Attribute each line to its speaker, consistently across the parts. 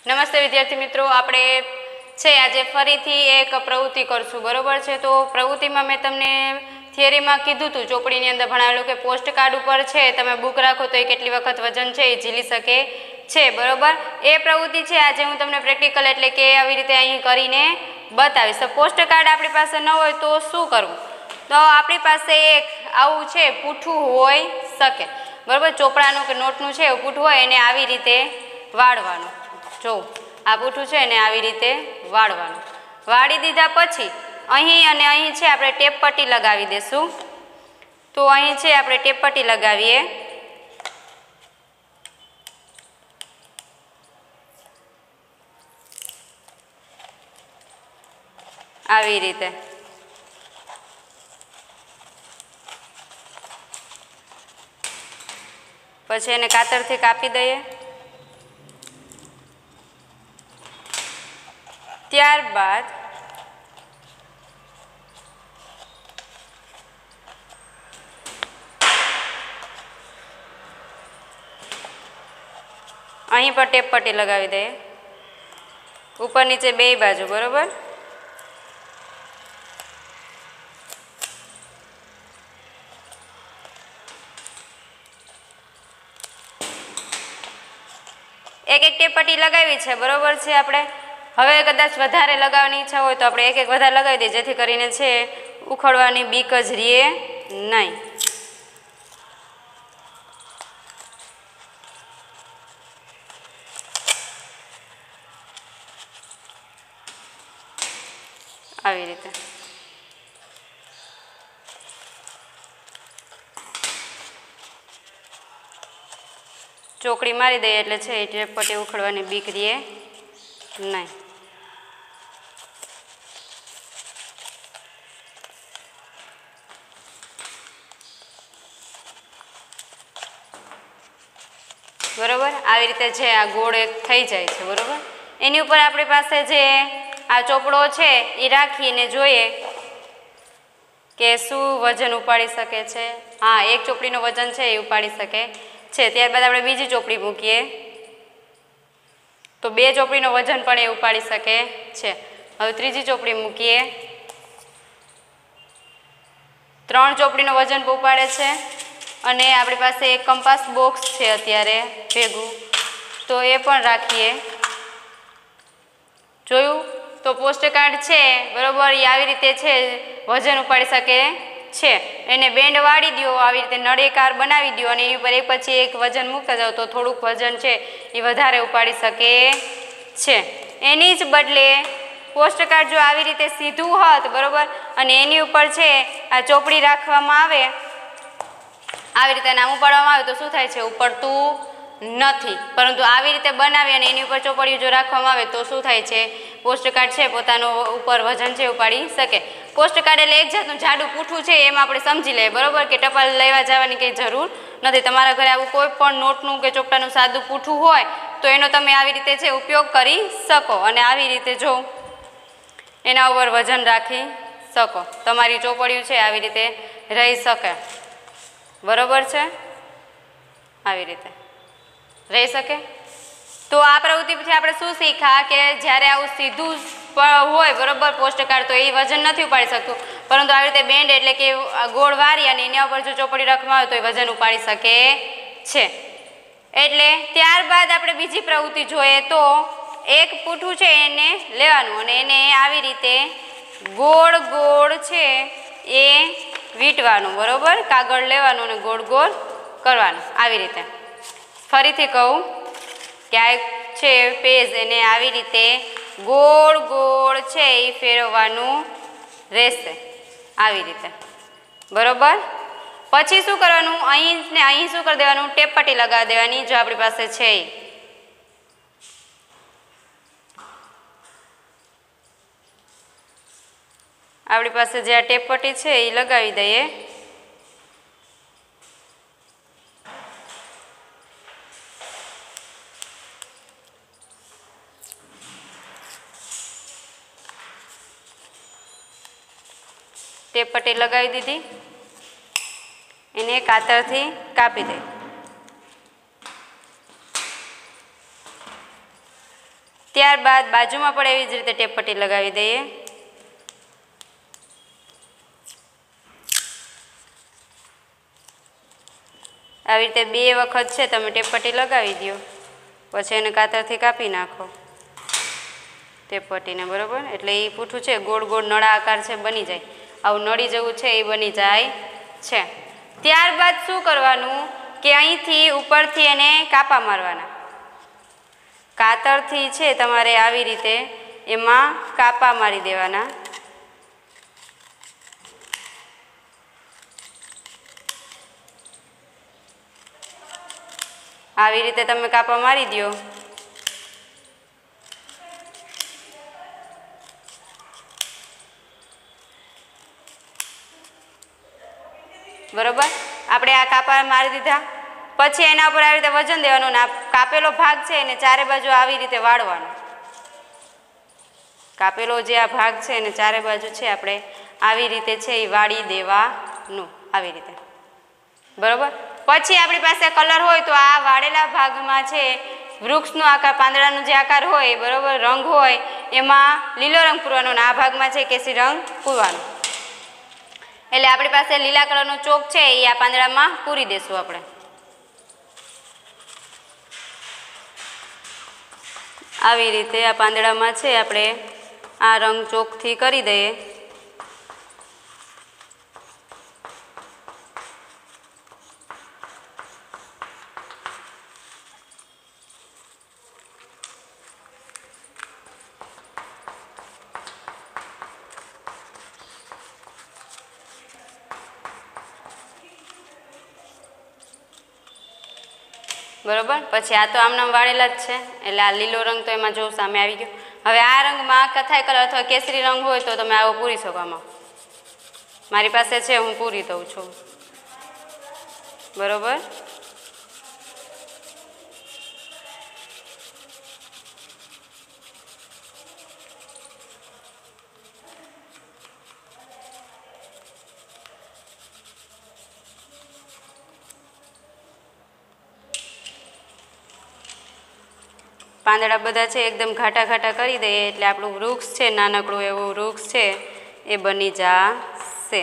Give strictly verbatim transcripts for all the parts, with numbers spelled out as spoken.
Speaker 1: नमस्ते विद्यार्थी मित्रों, આપણે છે આજે ફરીથી એક પ્રવૃત્તિ કરશું, બરોબર છે। તો પ્રવૃત્તિમાં મેં તમને થિયરીમાં કીધું હતું, ચોપડીની અંદર ભણાવેલું કે પોસ્ટ કાર્ડ ઉપર છે તમે બુક રાખો તો એ કેટલી વખત વજન છે એ ઝીલી શકે છે, બરોબર। એ પ્રવૃત્તિ છે આજે હું તમને પ્રેક્ટિકલ એટલે કે આવી રીતે અહીં કરીને બતાવીશ। તો પોસ્ટ કાર્ડ આપણી પાસે ન હોય તો શું કરવું? તો આપણી પાસે એક આવું છે પૂઠું હોઈ શકે, બરોબર। ચોપડાનું કે નોટનું છે એવું પૂઠું હોય એને આવી રીતે વાળવાનું। જો આ પૂઠું છે ને આવી રીતે વાળવાનું। વાળી દીધા પછી અહીં અને અહીં છે આપણે ટેપ પટ્ટી લગાવી દેશું। તો અહીં છે આપણે ટેપ પટ્ટી લગાવીએ, આવી રીતે। પછી એને કાતરથી કાપી દઈએ। ત્યારબાદ અહીં પર ટેપ પટ્ટી લગાવી દઈએ, ઉપર નીચે બે બાજુ, બરોબર। એક એક ટેપ પટ્ટી લગાવી છે, બરોબર છે। આપણે હવે કદાચ વધારે લગાવવાની ઈચ્છા હોય તો આપણે એક એક વધારે લગાવી દઈએ, જેથી કરીને છે ઉખડવાની બીક જ રહે નહીં। આવી રીતે ચોકડી મારી દઈએ એટલે છે એ ટેપ પટ્ટી ઉખડવાની બીક રહે નહીં। બરોબર, આવી રીતે છે આ ગોળ એક થઈ જાય છે, બરોબર। એની ઉપર આપણી પાસે જે આ ચોપડો છે એ રાખીને જોઈએ કે શું વજન ઉપાડી શકે છે। હા, એક ચોપડીનું વજન છે એ ઉપાડી શકે છે। ત્યારબાદ આપણે બીજી ચોપડી મૂકીએ તો બે ચોપડીનું વજન પણ એ ઉપાડી શકે છે। હવે ત્રીજી ચોપડી મૂકીએ, ત્રણ ચોપડીનું વજન ઉપાડે છે। અને આપણી પાસે એક કંપાસ બોક્સ છે અત્યારે ભેગું, તો એ પણ રાખીએ। જોયું? તો પોસ્ટ કાર્ડ છે, બરોબર, એ આવી રીતે છે વજન ઉપાડી શકે છે। એને બેન્ડ વાળી દો, આવી રીતે નળીકાર બનાવી દો અને એની ઉપર એક પછી એક વજન મૂકતા જાઓ તો થોડુંક વજન છે એ વધારે ઉપાડી શકે છે। એની જ બદલે પોસ્ટ કાર્ડ જો આવી રીતે સીધું હોત, બરોબર, અને એની ઉપર છે આ ચોપડી રાખવામાં આવે, આવી રીતે નામ ઉપાડવામાં આવે તો શું થાય છે? ઉપડતું નથી। પરંતુ આવી રીતે બનાવી અને એની ઉપર ચોપડીઓ જો રાખવામાં આવે તો શું થાય છે? પોસ્ટ કાર્ડ છે પોતાનું ઉપર વજન છે ઉપાડી શકે। પોસ્ટ કાર્ડ એટલે એક જાતનું જાડું પૂઠું છે, એમ આપણે સમજી લઈએ, બરોબર, કે ટપાલ લેવા જવાની કંઈ જરૂર નથી। તમારા ઘરે આવું કોઈ પણ નોટનું કે ચોપડાનું સાદું પૂઠું હોય તો એનો તમે આવી રીતે છે ઉપયોગ કરી શકો અને આવી રીતે જો એના ઉપર વજન રાખી શકો। તમારી ચોપડીઓ છે આવી રીતે રહી શકે, બરોબર છે, આવી રીતે રહી શકે। તો આ પ્રવૃત્તિથી આપણે શું શીખ્યા કે જ્યારે આવું સીધું હોય, બરોબર, પોસ્ટ કાર્ડ તો એ વજન નથી ઉપાડી શકતું, પરંતુ આવી રીતે બેન્ડ એટલે કે ગોળ વારી અને એના ઉપર જો ચોપડી રાખવામાં આવે તો એ વજન ઉપાડી શકે છે। એટલે ત્યારબાદ આપણે બીજી પ્રવૃત્તિ જોઈએ તો એક પૂઠું છે એને લેવાનું અને એને આવી રીતે ગોળ ગોળ છે એ વીંટવાનું, બરોબર, કાગળ લેવાનું અને ગોળ ગોળ કરવાનું, આવી રીતે। ફરીથી કહું કે આ છે પેજ, એને આવી રીતે ગોળ ગોળ છે એ ફેરવવાનું રહેશે, આવી રીતે, બરોબર। પછી શું કરવાનું? અહીં ને અહીં શું કરી દેવાનું? ટેપ પટ્ટી લગાવી દેવાની, જો આપણી પાસે છે એ। આપણી પાસે જે આ ટેપ પટ્ટી છે એ લગાવી દઈએ। ટેપ પટ્ટી લગાવી દીધી, એને કાતરથી કાપી દઈએ। ત્યારબાદ બાજુમાં પણ એવી જ રીતે ટેપ પટ્ટી લગાવી દઈએ। આવી રીતે બે વખત છે તમે ટેપ પટ્ટી લગાવી દો, પછી એને કાતરથી કાપી નાખો ટેપ પટ્ટીને, બરાબર। એટલે એ પૂઠું છે ગોળ ગોળ નળા આકાર છે બની જાય, આવું નળી જેવું છે એ બની જાય છે। ત્યારબાદ શું કરવાનું કે અહીંથી ઉપરથી એને કાપા મારવાના, કાતરથી છે તમારે આવી રીતે એમાં કાપા મારી દેવાના। આવી રીતે તમે કાપા મારી દો। બરોબર, આપણે આ કાપા મારી દીધા, પછી એના ઉપર આવી રીતે વજન દેવાનું ને આ કાપેલો ભાગ છે એને ચારે બાજુ આવી રીતે વાળવાનો। કાપેલો જે આ ભાગ છે એને ચારે બાજુ છે આપણે આવી રીતે છે એ વાળી દેવાનું, આવી રીતે, બરોબર। પછી આપણી પાસે કલર હોય તો આ વાળેલા ભાગમાં છે વૃક્ષનો આકાર, પાંદડાનો જે આકાર હોય, બરોબર, રંગ હોય એમાં લીલો રંગ પૂરવાનો અને આ ભાગમાં છે કેસરી રંગ પૂરવાનો। એટલે આપણી પાસે લીલા કલરનો ચોક છે એ આ પાંદડામાં પૂરી દેશું આપણે। આવી રીતે આ પાંદડામાં છે આપણે આ રંગ ચોકથી કરી દઈએ। બરોબર, પછી આ તો આમનામ વાળેલા જ છે એટલે આ લીલો રંગ તો એમાં જો સામે આવી ગયો। હવે આ રંગમાં કથાઈ કલર અથવા કેસરી રંગ હોય તો તમે આવો પૂરી શકો, આમાં મારી પાસે છે હું પૂરી દઉં છું, બરોબર। પાંદડા બધા છે એકદમ ઘાટા ઘાટા કરી દઈએ એટલે આપણું વૃક્ષ છે નાનકડું એવું વૃક્ષ છે એ બની જશે।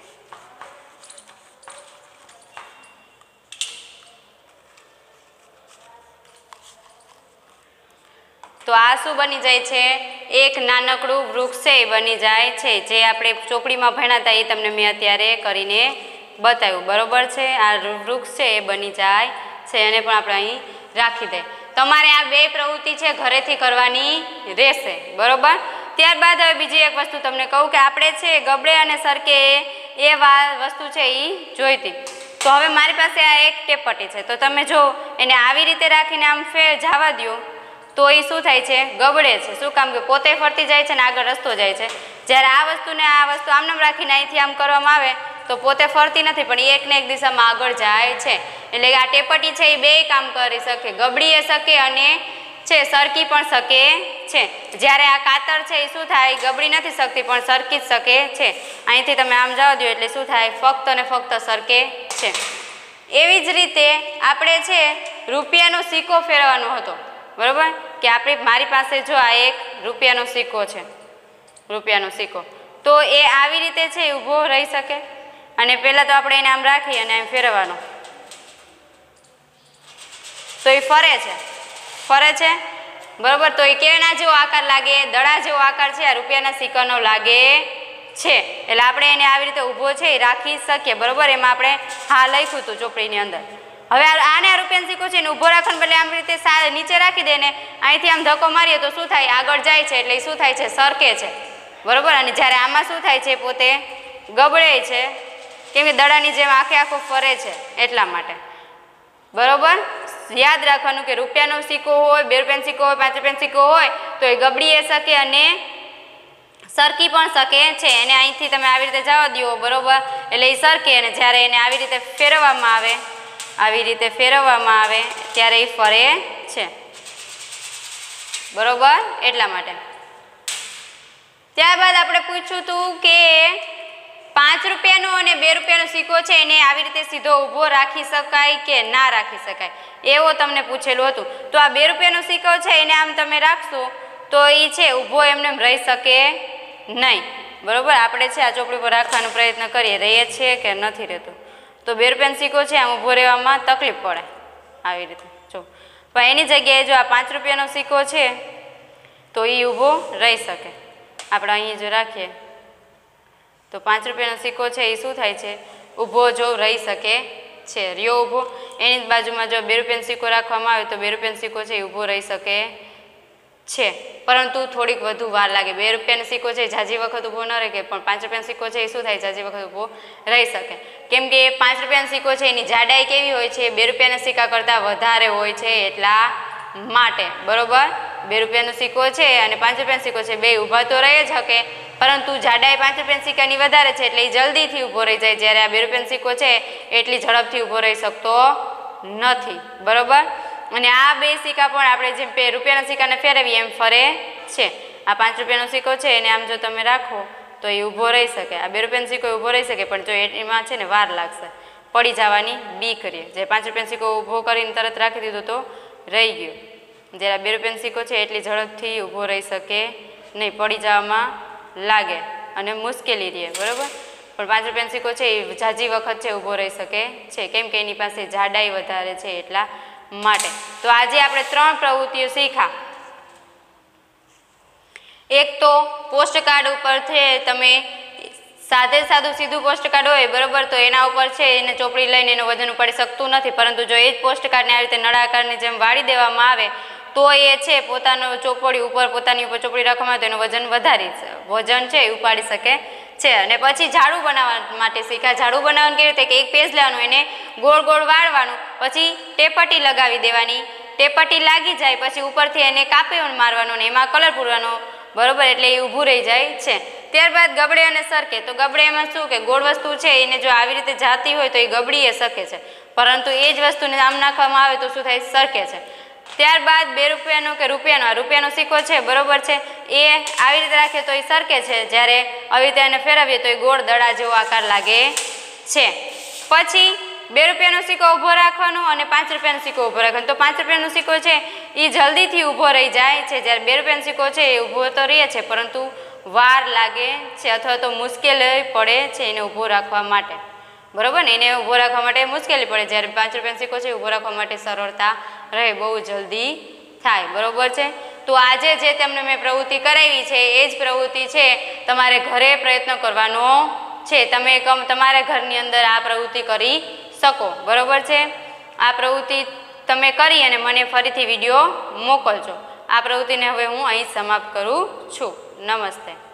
Speaker 1: તો આ શું બની જાય છે, એક નાનકડું વૃક્ષ છે એ બની જાય છે, જે આપણે ચોપડીમાં ભણ્યા હતા એ તમને મેં અત્યારે કરીને બતાવ્યું, બરોબર છે। આ વૃક્ષ છે એ બની જાય છે, એને પણ આપણે અહીં રાખી દઈએ। તમારે આ બે પ્રવૃત્તિ છે ઘરેથી કરવાની રહેશે, બરોબર। ત્યારબાદ હવે બીજી એક વસ્તુ તમને કહું કે આપણે છે ગબડે અને સરકે એ વસ્તુ છે એ જોઈતી। તો હવે મારી પાસે આ એક ટેપ પટ્ટી છે, તો તમે જો એને આવી રીતે રાખીને આમ ફેર જવા દો તો એ શું થાય છે, ગબડે છે। શું કામ કે પોતે ફરતી જાય છે ને આગળ રસ્તો જાય છે, જ્યારે આ વસ્તુને આ વસ્તુ આમનામ રાખીને અહીંથી આમ કરવામાં આવે તો પોતે ફરતી નથી પણ એક ને એક દિશામાં આગળ જાય છે। એટલે આ ટેપટી છે એ બે કામ કરી શકે, ગબડી શકે અને છે સરકી પણ શકે છે। જ્યારે આ કાતર છે એ શું થાય, ગબડી નથી શકતી પણ સરકી જ શકે છે। અહીંથી તમે આમ જવા દો એટલે શું થાય, ફક્ત અને ફક્ત સરકે છે। એવી જ રીતે આપણે છે રૂપિયાનો સિક્કો ફેરવવાનો હતો, બરોબર, કે આપણે મારી પાસે જો આ એક રૂપિયાનો સિક્કો છે, રૂપિયાનો સિક્કો, તો એ આવી રીતે છે ઊભો રહી શકે અને પહેલાં તો આપણે એને આમ રાખી અને આમ ફેરવવાનો તો એ ફરે છે, ફરે છે, બરોબર। તો એ કેના જેવો આકાર લાગે, દડા જેવો આકાર છે આ રૂપિયાના સિક્કાનો લાગે છે, એટલે આપણે એને આવી રીતે ઊભો છે એ રાખી શકીએ, બરોબર। એમાં આપણે હા લખ્યું હતું ચોપડીની અંદર। હવે આને આ રૂપિયાનો સિક્કો છે એને ઊભો રાખવાને બદલે આમ રીતે નીચે રાખી દે ને અહીંથી આમ ધક્કો મારીએ તો શું થાય, આગળ જાય છે, એટલે શું થાય છે, સરકે છે, બરોબર। અને જ્યારે આમાં શું થાય છે, પોતે ગબડે છે, કેમ કે દડાની જેમ આખે આખો ફરે છે એટલા માટે, બરોબર। યાદ રાખવાનું કે રૂપિયાનો સિક્કો હોય, બે રૂપિયાનો સિક્કો હોય, પાંચ રૂપિયાનો સિક્કો હોય તો એ ગબડી શકે અને સરકી પણ શકે છે। એને અહીંથી તમે આવી રીતે જવા દો, બરોબર, એટલે એ સરકે અને જ્યારે એને આવી રીતે ફેરવવામાં આવે, આવી રીતે ફેરવવામાં આવે ત્યારે એ ફરે છે, બરોબર, એટલા માટે। ત્યારબાદ આપણે પૂછ્યું હતું કે પાંચ રૂપિયાનો અને બે રૂપિયાનો સિક્કો છે એને આવી રીતે સીધો ઊભો રાખી શકાય કે ના રાખી શકાય, એવો તમને પૂછેલું હતું। તો આ બે રૂપિયાનો સિક્કો છે એને આમ તમે રાખશો તો એ છે ઊભો એમને એમ રહી શકે નહીં, બરાબર. આપણે છે આ ચોપડી પર રાખવાનો પ્રયત્ન કરીએ, રહીએ છીએ કે નથી રહેતો. તો બે રૂપિયાનો સિક્કો છે આમ ઊભો રહેવામાં તકલીફ પડે આવી રીતે. જો પણ એની જગ્યાએ જો આ પાંચ રૂપિયાનો સિક્કો છે તો એ ઊભો રહી શકે. આપણે અહીં જો રાખીએ તો પાંચ રૂપિયાનો સિક્કો છે એ શું થાય છે, ઊભો જો રહી શકે છે, રહ્યો ઊભો. એની જ બાજુમાં જો બે રૂપિયાનો સિક્કો રાખવામાં આવે તો બે રૂપિયાનો સિક્કો છે એ ઊભો રહી શકે છે, પરંતુ થોડીક વધુ વાર લાગે. બે રૂપિયાનો સિક્કો છે ઝાઝી વખત ઊભો ન રહે કે, પણ પાંચ રૂપિયાનો સિક્કો છે એ શું થાય, ઝાઝી વખત ઊભો રહી શકે. કેમ કે પાંચ રૂપિયાનો સિક્કો છે એની જાડાઈ કેવી હોય છે, બે રૂપિયાના સિક્કા કરતાં વધારે હોય છે, એટલા માટે, બરોબર. બે રૂપિયાનો સિક્કો છે અને પાંચ રૂપિયાનો સિક્કો છે બે ઊભા તો રહી જ શકે, પરંતુ જાડાઈ પાંચ રૂપિયાના સિક્કાની વધારે છે એટલે એ જલ્દીથી ઊભો રહી જાય, જ્યારે આ બે રૂપિયાનો સિક્કો છે એટલી ઝડપથી ઊભો રહી શકતો નથી, બરોબર. અને આ બે સિક્કા પણ આપણે જેમ બે રૂપિયાના સિક્કાને ફેરવીએ એમ ફરે છે. આ પાંચ રૂપિયાનો સિક્કો છે એને આમ જો તમે રાખો તો એ ઊભો રહી શકે, આ બે રૂપિયાનો સિક્કો ઊભો રહી શકે, પણ જો એમાં છે ને વાર લાગશે, પડી જવાની બી કરીએ. જે પાંચ રૂપિયાનો સિક્કો ઊભો કરીને તરત રાખી દીધો તો રહી ગયો, જ્યારે બે રૂપિયાનો સિક્કો છે એટલી ઝડપથી ઊભો રહી શકે નહીં, પડી જવામાં લાગે અને મુશ્કેલી રહે, બરાબર. પણ પાંચ રૂપિયાનો સિક્કો છે એ ઝાઝી વખત છે ઊભો રહી શકે છે, કેમ કે એની પાસે જાડાઈ વધારે છે એટલા માટે. તો આજે આપણે ત્રણ પ્રવૃત્તિઓ શીખ્યા. એક તો પોસ્ટકાર્ડ ઉપર છે તમે સાદે સાદું સીધું પોસ્ટકાર્ડ હોય, બરોબર, તો એના ઉપર છે એને ચોપડી લઈને એનું વજન ઉપાડી શકતું નથી, પરંતુ જો એ જ પોસ્ટકાર્ડને આવી રીતે નળાકારની જેમ વાળી દેવામાં આવે તો એ છે પોતાનો ચોપડી ઉપર પોતાની ઉપર ચોપડી રાખવામાં આવે તો એનું વજન વધારી વજન છે એ ઉપાડી શકે છે. અને પછી ઝાડુ બનાવવા માટે શીખ્યા. ઝાડુ બનાવવાનું કેવી રીતે કે એક પેજ લેવાનું, એને ગોળ ગોળ વાળવાનું, પછી ટેપટી લગાવી દેવાની, ટેપટી લાગી જાય પછી ઉપરથી એને કાપી મારવાનો ને એમાં કલર પૂરવાનો, બરોબર, એટલે એ ઊભું રહી જાય છે. ત્યારબાદ ગબડે અને સરકે. તો ગબડે એમાં શું કે ગોળ વસ્તુ છે એને જો આવી રીતે જાતી હોય તો એ ગબડી એ શકે છે, પરંતુ એ જ વસ્તુને આમ નાખવામાં આવે તો શું થાય, સરકે છે. ત્યારબાદ બે રૂપિયાનો કે રૂપિયાનો આ રૂપિયાનો સિક્કો છે, બરોબર છે, એ આવી રીતે રાખીએ તો એ સરકે છે, જ્યારે આવી રીતે એને ફેરવીએ તો એ ગોળ દડા જેવો આકાર લાગે છે. પછી બે રૂપિયાનો સિક્કો ઊભો રાખવાનો અને પાંચ રૂપિયાનો સિક્કો ઊભો રાખવાનો. તો પાંચ રૂપિયાનો સિક્કો છે એ જલ્દીથી ઊભો રહી જાય છે, જ્યારે બે રૂપિયાનો સિક્કો છે એ ઊભો તો રહે છે પરંતુ વાર લાગે છે અથવા તો મુશ્કેલી પડે છે એને ઊભો રાખવા માટે, બરોબર ને. એને ઊભો રાખવા માટે મુશ્કેલી પડે, જ્યારે પાંચ રૂપિયાનો સિક્કો છે ઊભો રાખવા માટે સરળતા રહે, બહુ જલ્દી થાય, બરોબર છે. તો આજે જે તમને મેં પ્રવૃત્તિ કરાવી છે એ જ પ્રવૃત્તિ છે તમારે ઘરે પ્રયત્ન કરવાનો છે. તમે તમારા ઘરની અંદર આ પ્રવૃત્તિ કરી શકો, બરોબર છે. આ પ્રવૃત્તિ તમે કરી અને મને ફરીથી વિડીયો મોકલજો. આ પ્રવૃત્તિને હવે હું અહીં સમાપ્ત કરું છું. નમસ્તે.